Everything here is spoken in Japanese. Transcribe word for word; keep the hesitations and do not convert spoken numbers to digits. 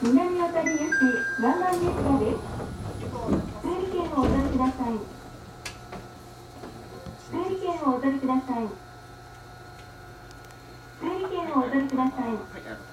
南小谷行きワンマン列車です。整理券をお取りください。整理券をお取りください。整理券をお取りください。